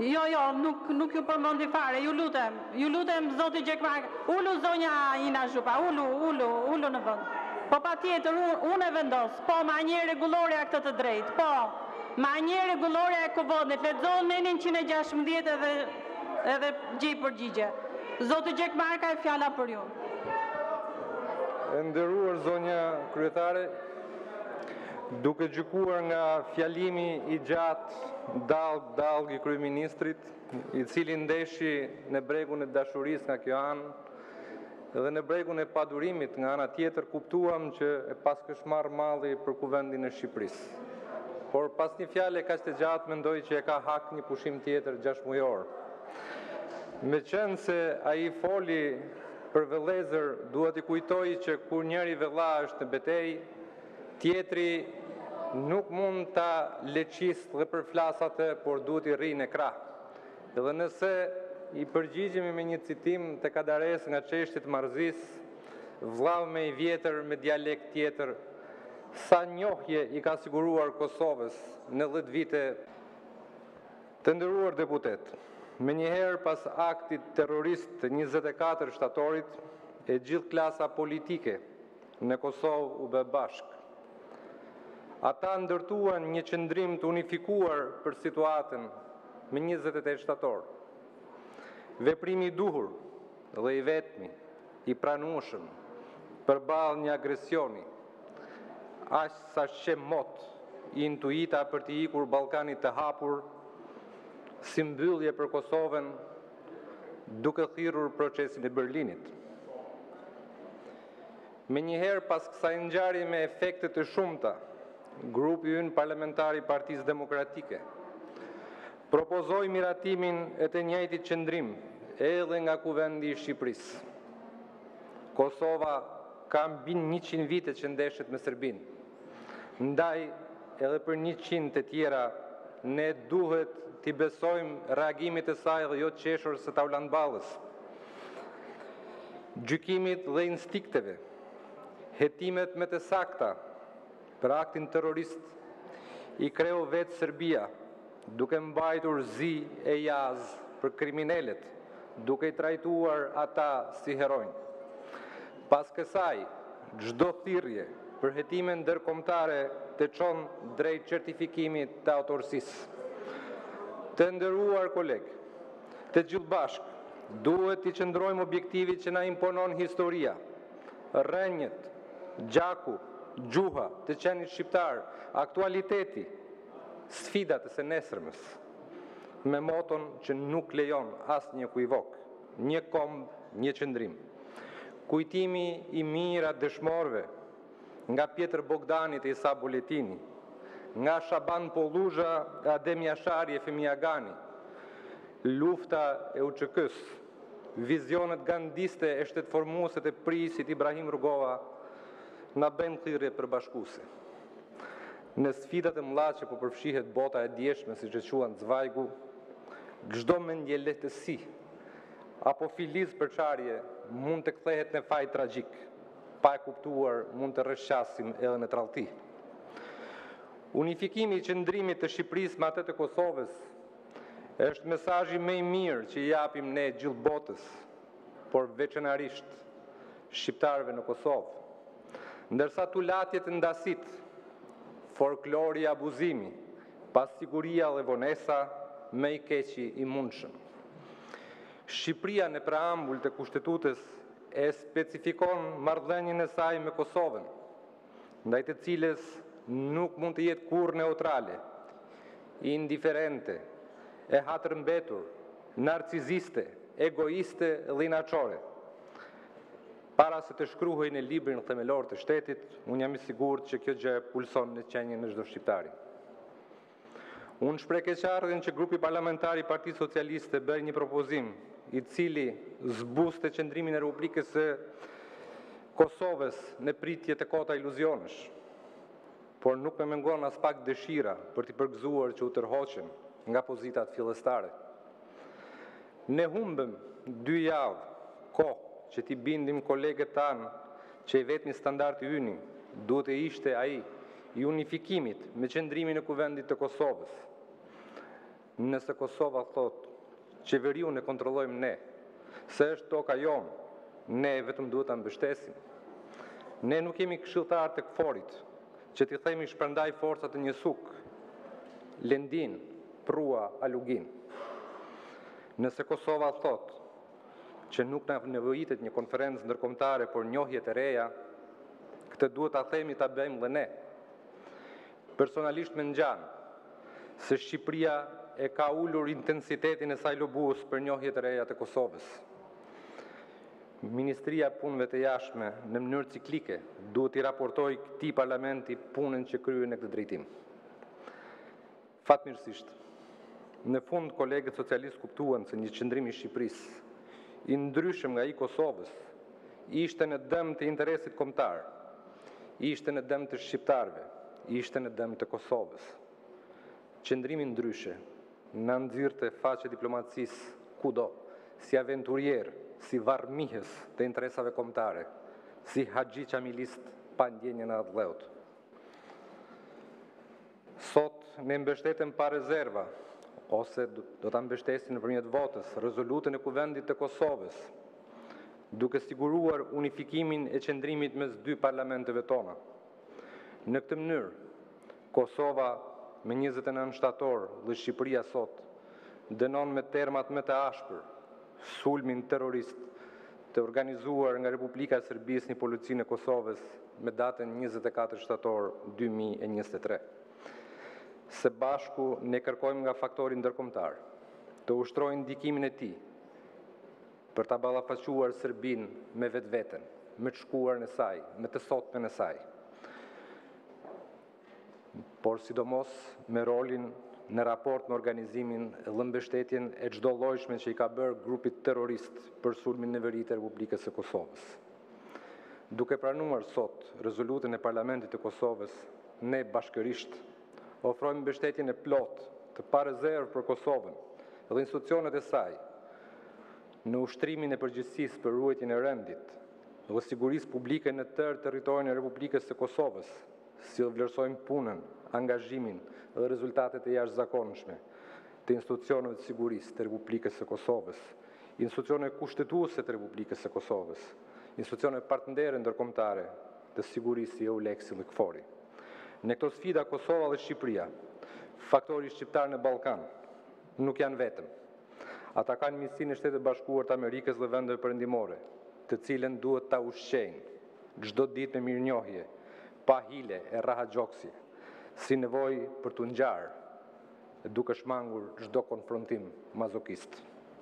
Jo, nuk ju përmendi fare, ju lutem zoti Gjekmak, ulu zonja Ina Zhupa, ulu në vend. Po patjetër, unë e vendos, po ma një rregullorja këtë të drejtë, po, ma një rregullorja e kuvendit, lexohen menin 116 edhe gjej përgjigje. Zoti Gjekmak ka fjala për ju. E nderuar zonja kryetare, duke gjykuar nga fjalimi i gjatë dalg i kryeministrit, i cili ndeshi në bregun e dashurisë nga kjo anë dhe në bregun e padurimit nga ana tjetër, kuptuam që e pas kësh marrë malli për kuvendin e Shqipërisë. Por pas një fjale kaq të gjatë mendoj që e ka hak një pushim tjetër 6 mujor. Me qenë se ai foli për vëllezër, duhet i kujtoj që kur njëri vëlla është në betejë, tjetri nuk mund ta leqisë dhe përflas atë, por duhet i rrinë në krah. Dhe nëse i përgjigjemi me një citim të Kadares nga çështjet marrëzisë, vllau me i vjetër me dialekt tjetër, sa njohje i ka siguruar Kosovës në 10 vite. Të nderuar deputet, me njëherë pas aktit terrorist të 24 shtatorit, e gjithë klasa politike në Kosovë u bë bashkë. Ata ndërtuan një qëndrim të unifikuar për situatën me 28 shtator. Veprimi i duhur dhe i vetmi, i pranueshëm përballë një agresioni, aq sa që mot i intuita për të ikur Ballkanit të hapur, si mbyllje për Kosovën, duke thirrur procesin e Berlinit. Me njëherë pas kësaj ngjarje me efekte të shumta, grupi ynë parlamentar i Partisë Demokratike propozoi miratimin e të njëjtit qëndrim edhe nga kuvendi i Shqipërisë. Kosova ka mbi 100 vite që ndeshet me Serbinë. Ndaj edhe për 100 të tjera ne duhet t'i besojmë reagimit e saj dhe jo qeshur së taulan ballës. Gjykimit dhe instinkteve, hetimet me të sakta për aktin terrorist i kreu vetë Serbia, duke mbajtur zi e jaz për kriminalet, duke i trajtuar ata si heronj. Pas kësaj, çdo thirrje për hetime ndërkombëtare të çon drejt certifikimit të autorësisë. Të nderuar kolegë, të gjithë bashkë duhet të qëndrojmë objektivit që na imponon historia, rrënjët, gjaku, gjuha të qenit shqiptar, aktualiteti, sfidat e së nesërmës, me moton që nuk lejon asnjë ekivok, një komb, një qëndrim. Kujtimi i mirë dëshmorëve nga Pjetër Bogdani e Isa Buletini, nga Shaban Polluzha e Adem Jashari e Femi Agani, lufta e UÇK-s, vizionet gandiste e shtetformuese të Prisit Ibrahim Rugova na bën thirrje përbashkuese. Në sfidat e mëdha që po përfshihet bota e djeshme, siç e quajnë Zvajgu, çdo mendje lehtësi apo filiz përçarje mund të kthehet në faj tragjik, pa e kuptuar mund të rrëshqasim edhe në tradhti. Unifikimi i qëndrimit të Shqipërisë me atë të Kosovës është mesazhi më i mirë që i japim ne gjithë botës, por veçanërisht shqiptarëve në Kosovë. Ndërsa tulatjet e ndasit, folklori i abuzimi, pasiguria dhe vonesa, me i keqi i mundshëm. Shqipëria në preambull të kushtetutës e specifikon marrëdhënien e saj me Kosovën, ndaj të cilës nuk mund të jetë kurrë neutrale, indiferente, e hatërmbetur, narciziste, egoiste dhe inaçore. Para se të shkruhej në librin themelor të shtetit, unë jam i sigurt që kjo gjë pulson në qenjen e çdo shqiptari. Unë shpreh keqardhjen që grupi parlamentar i Partisë Socialiste bëri një propozim i cili zbuste qëndrimin e Republikës së Kosovës në pritje të kota iluzionesh, por nuk më mungon as pak dëshira për t'i përgëzuar që u tërhoqen nga pozitat fillestare. Ne humbëm 2 javë kohë që t'i bindim kolegët tanë që i vetmi standard i yni duhet e ishte ai i unifikimit me qëndrimin e kuvendit të Kosovës. Nëse Kosova thot, qeveriun e kontrollojmë ne, se është toka jonë, ne vetëm duhet ta mbështesim. Ne nuk jemi këshilltar të këforit, që t'i themi shpërndaj forcat e një suk, Lendin, Prua, Alugin. Nëse Kosova thot që nuk na nevojitet një konferencë ndërkombëtare por njohje të reja, këtë duhet ta themi ta bëjmë dhe ne. Personalisht me ngjan se Shqipëria e ka ulur intensitetin e saj lobues për njohje të reja të Kosovës. Ministria e Punëve të Jashtme në mënyrë ciklike duhet i raportojë këtij parlamenti punën që kryen në këtë drejtim. Fatmirësisht, në fund kolegët socialistë kuptuan se një qëndrim i Shqipërisë i ndryshëm nga i Kosovës ishte në dëm të interesit kombëtar, ishte në dëm të shqiptarëve, ishte në dëm të Kosovës. Qëndrimi ndryshe na nxirrte faqe diplomacisë kudo, si aventurier, si varrmihës të interesave kombëtare, si haxhi qamilist pa ndjenjën e adhleut. Sot ne mbështetem pa rezerva, ose do ta mbështesim nëpërmjet votës rezolutën e Kuvendit të Kosovës, duke siguruar unifikimin e qëndrimit mes dy parlamenteve tona. Në këtë mënyrë, Kosova me 29 shtator dhe Shqipëria sot dënon me termat më të ashpër sulmin terrorist të organizuar nga Republika e Serbisë në policinë e Kosovës me datën 24 shtator 2023. Se bashku ne kërkojmë nga faktori ndërkombëtar të ushtrojë ndikimin e tij për ta ballafaquar Serbinë me vetveten, me të shkuarën e saj, me të sotmen e saj. Por sidomos me rolin në raport me organizimin dhe mbështetjen e çdo llojshme që i ka bërë grupit terrorist për sulmin në veri të Republikës së Kosovës. Duke pranuar sot rezolutën e Parlamentit të Kosovës, ne bashkërisht ofrojmë mbështetjen e plotë të parezervë për Kosovën dhe institucionet e saj në ushtrimin e përgjegjësisë për ruajtjen e rendit dhe sigurisë publike në tërë territorin e Republikës së Kosovës, si dhe vlerësojmë punën, angazhimin dhe rezultatet e jashtëzakonshme të institucioneve të sigurisë të Republikës së Kosovës, institucioneve kushtetuese të Republikës së Kosovës, institucioneve partnere ndërkombëtare të sigurisë si EULEX dhe KFOR-i. Në këto sfida Kosova dhe Shqipëria, faktori shqiptar në Ballkan, nuk janë vetëm. Ata kanë miqësinë e Shtetit Bashkuar të Amerikës dhe vendeve perëndimore, të cilën duhet ta ushqejnë çdo ditë me mirënjohje, pa hile e rahatgjoksje, si nevojë për t'u ngjarë, duke shmangur çdo konfrontim mazokist.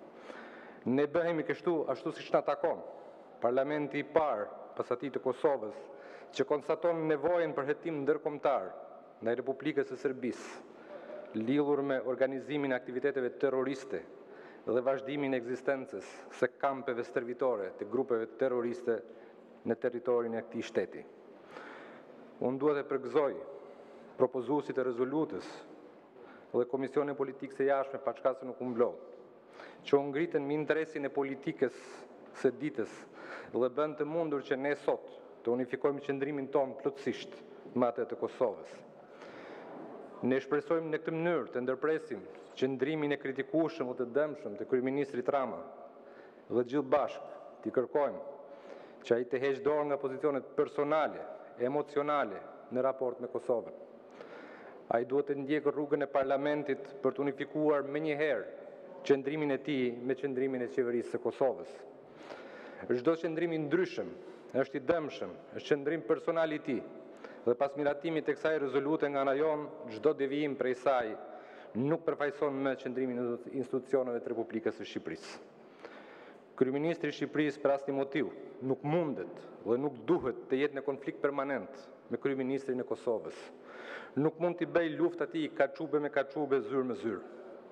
Ne bëhemi kështu ashtu siç na takon. Parlamenti i parë pas atij të Kosovës, që konstaton nevojën për hetim ndërkombëtar ndaj Republikës së Serbisë, lidhur me organizimin e aktiviteteve terroriste dhe vazhdimin e ekzistencës së kampeve stërvitore të grupeve terroriste në territorin e këtij shteti. Unë duhet të përgëzoj propozuesit e rezolutës dhe Komisionin Politikës së Jashtme pa çka se nuk u mblodh, që u ngritën me interesin e politikës së ditës dhe bën të mundur që ne sot të unifikojmë qëndrimin tonë plotësisht me atë të Kosovës. Ne shpresojmë në këtë mënyrë të ndërpresim qëndrimin e kritikueshëm dhe të dëmshëm të kryeministrit Rama dhe gjithë bashkë t'i kërkojmë që ai të heqë dorë nga pozicionet personale, emocionale në raport me Kosovën. Ai duhet të ndjekë rrugën e parlamentit për të unifikuar menjëherë qëndrimin e tij me qëndrimin e qeverisë së Kosovës. Çdo qëndrim i ndryshëm është i dëmshëm, është qëndrim personal i tij, dhe pas miratimit të kësaj rezolute nga ana jonë, çdo devijim prej saj nuk përfaqëson më qëndrimin e institucioneve të Republikës së Shqipërisë. Kryeministri i Shqipërisë për asnjë motiv nuk mundet dhe nuk duhet të jetë në konflikt permanent me kryeministrin e Kosovës. Nuk mund t'i bëj luftë atij kaçube me kaçube, zyrë me zyrë.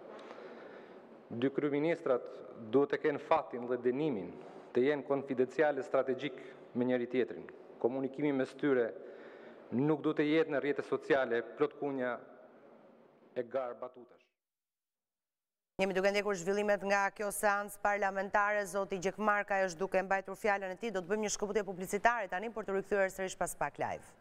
Dy kryeministrat duhet të kenë fatin dhe dënimin të jenë konfidenciale strategjik me njëri tjetrin. Komunikimi mes tyre nuk duhet të jetë në rrjete sociale plot kunja e garë batutash. Jemi duke ndjekur zhvillimet nga kjo seancë parlamentare. Zoti Gjekmarka është duke mbajtur fjalën e tij. Do të bëjmë një shkëputje publicitare tani për të rikthyer sërish pas pak live.